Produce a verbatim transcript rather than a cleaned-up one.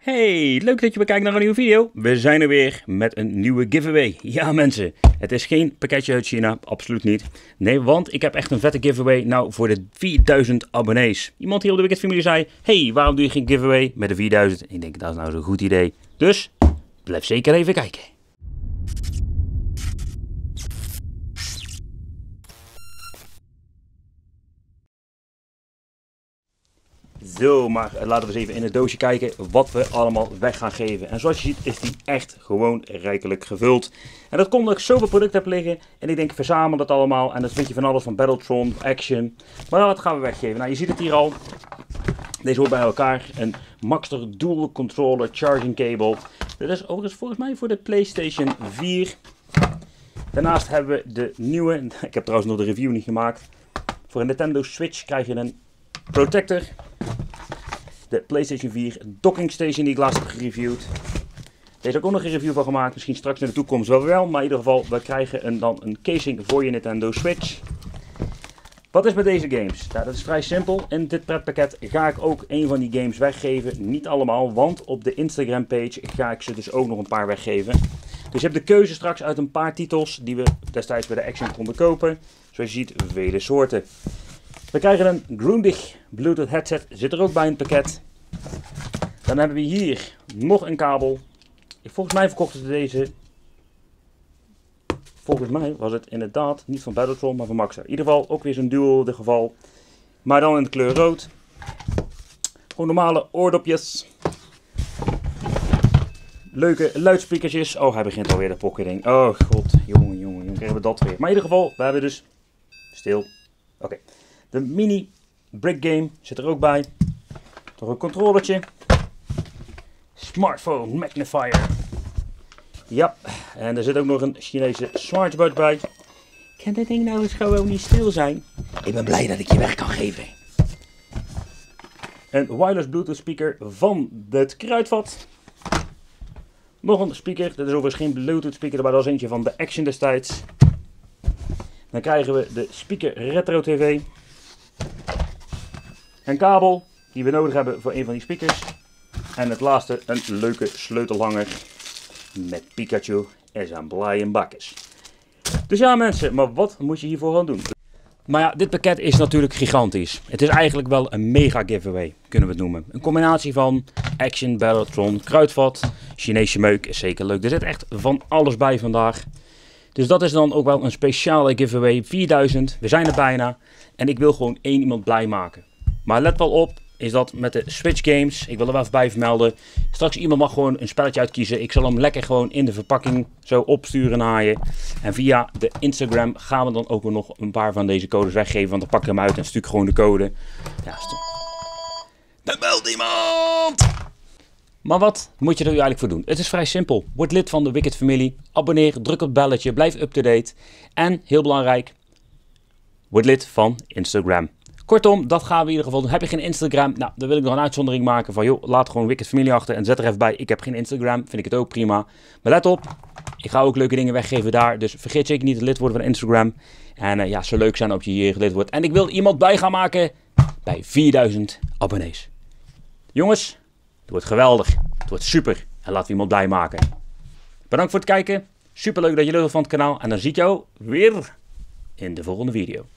Hey, leuk dat je weer kijkt naar een nieuwe video. We zijn er weer met een nieuwe giveaway. Ja mensen, het is geen pakketje uit China, absoluut niet. Nee, want ik heb echt een vette giveaway nou voor de vierduizend abonnees. Iemand hier op de Wicked Familie zei, hey, waarom doe je geen giveaway met de vierduizend? Ik denk, dat is nou zo'n goed idee. Dus, blijf zeker even kijken. Zo, maar laten we eens even in het doosje kijken wat we allemaal weg gaan geven. En zoals je ziet is die echt gewoon rijkelijk gevuld. En dat komt omdat ik zoveel producten heb liggen. En ik denk, verzamel dat allemaal. En dat vind je van alles van Battletron, Action. Maar wat gaan we weggeven? Nou, je ziet het hier al. Deze hoort bij elkaar. Een Maxtor Dual Controller Charging Cable. Dit is overigens volgens mij voor de PlayStation vier. Daarnaast hebben we de nieuwe. Ik heb trouwens nog de review niet gemaakt. Voor een Nintendo Switch krijg je een protector. De PlayStation vier docking station die ik laatst heb gereviewd. Deze heb ik ook nog een review van gemaakt. Misschien straks in de toekomst wel wel. Maar in ieder geval, we krijgen een, dan een casing voor je Nintendo Switch. Wat is met deze games? Nou, dat is vrij simpel. In dit pretpakket ga ik ook een van die games weggeven. Niet allemaal, want op de Instagram page ga ik ze dus ook nog een paar weggeven. Dus je hebt de keuze straks uit een paar titels die we destijds bij de Action konden kopen. Zoals je ziet, vele soorten. We krijgen een Grundig Bluetooth headset, zit er ook bij in het pakket. Dan hebben we hier nog een kabel. Volgens mij verkochten ze deze. Volgens mij was het inderdaad niet van Battletron, maar van Maxtor. In ieder geval ook weer zo'n dual in dit geval. Maar dan in de kleur rood. Gewoon normale oordopjes. Leuke luidsprekertjes. Oh, hij begint alweer de pocketing. Oh god, jongen, jongen, jongen, krijgen we dat weer. Maar in ieder geval, we hebben dus stil. Oké. Okay. De mini brick game zit er ook bij. Toch een controllertje. Smartphone magnifier. Ja, en er zit ook nog een Chinese smartwatch bij. Kan dit ding nou eens gewoon niet stil zijn? Ik ben blij dat ik je weg kan geven. Een wireless Bluetooth speaker van het kruidvat. Nog een speaker. Dit is overigens geen Bluetooth speaker, maar dat was eentje van de Action destijds. Dan krijgen we de speaker Retro T V. Een kabel die we nodig hebben voor een van die speakers. En het laatste een leuke sleutelhanger met Pikachu en zijn blije bakjes. Dus ja mensen, maar wat moet je hiervoor gaan doen? Maar ja, dit pakket is natuurlijk gigantisch. Het is eigenlijk wel een mega giveaway, kunnen we het noemen. Een combinatie van Action, Battletron, kruidvat, Chinese meuk is zeker leuk. Er zit echt van alles bij vandaag. Dus dat is dan ook wel een speciale giveaway. vierduizend, we zijn er bijna. En ik wil gewoon één iemand blij maken. Maar let wel op, is dat met de Switch games, ik wil er wel even bij vermelden. Straks iemand mag gewoon een spelletje uitkiezen. Ik zal hem lekker gewoon in de verpakking zo opsturen naar je. En via de Instagram gaan we dan ook nog een paar van deze codes weggeven. Want dan pak ik hem uit en stuur ik gewoon de code. Ja, dan belt iemand! Maar wat moet je er eigenlijk voor doen? Het is vrij simpel. Word lid van de Wicked Familie. Abonneer, druk op het belletje, blijf up-to-date. En, heel belangrijk, word lid van Instagram. Kortom, dat gaan we in ieder geval doen. Heb je geen Instagram? Nou, dan wil ik nog een uitzondering maken van, joh, laat gewoon Wicked Familie achter en zet er even bij. Ik heb geen Instagram, vind ik het ook prima. Maar let op, ik ga ook leuke dingen weggeven daar. Dus vergeet zeker niet te lid worden van Instagram. En uh, ja, zo leuk zijn of je hier lid wordt. En ik wil iemand bij gaan maken bij vierduizend abonnees. Jongens, het wordt geweldig. Het wordt super. En laten we iemand blij maken. Bedankt voor het kijken. Super leuk dat je lid bent van het kanaal. En dan zie ik jou weer in de volgende video.